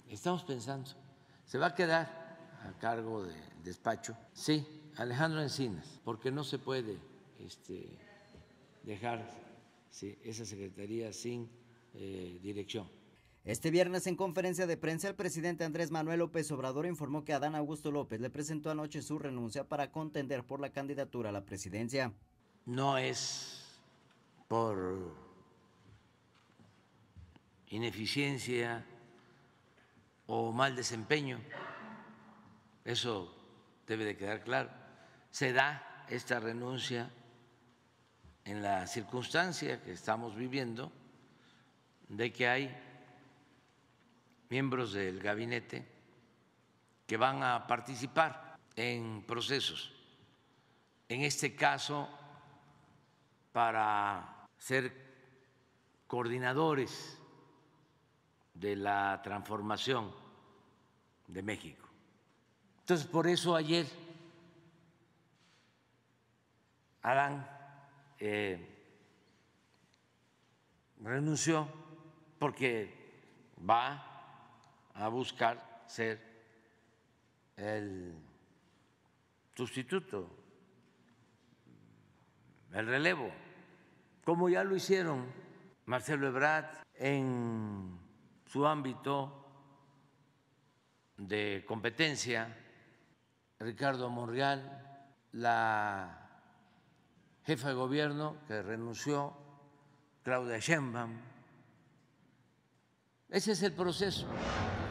estamos pensando, ¿se va a quedar a cargo del despacho? Sí, Alejandro Encinas, porque no se puede dejar esa secretaría sin dirección. Este viernes, en conferencia de prensa, el presidente Andrés Manuel López Obrador informó que Adán Augusto López le presentó anoche su renuncia para contender por la candidatura a la presidencia. No es por ineficiencia o mal desempeño, eso debe de quedar claro. Se da esta renuncia en la circunstancia que estamos viviendo de que hay miembros del gabinete que van a participar en procesos, en este caso para ser coordinadores de la transformación de México. Entonces, por eso ayer Adán renunció, porque va a buscar ser el sustituto, el relevo, como ya lo hicieron Marcelo Ebrard en su ámbito de competencia, Ricardo Monreal, la jefa de gobierno que renunció, Claudia Sheinbaum. Ese es el proceso.